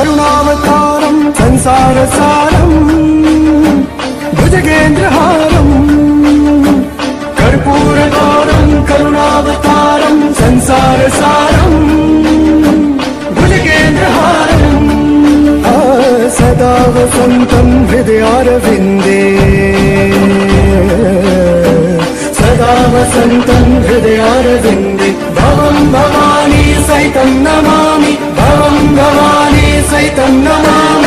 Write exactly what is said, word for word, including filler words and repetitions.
करुणावतारं संसारसारं भुजगेन्द्रहारं कर्पूरगौरं करुणावतारं संसारसारं भुजगेन्द्रहारं सदा वसन्तं हृदयारविन्दे सदा वसन्तं हृदयारविन्दे भवं भवानी सहितं नमामि भवं भवानी सहितं नमामि।